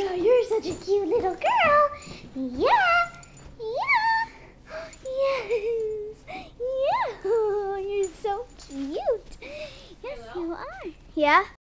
Oh, you're such a cute little girl. Yeah. Yes. Yeah. Oh, you're so cute. Yes, you are. Yeah.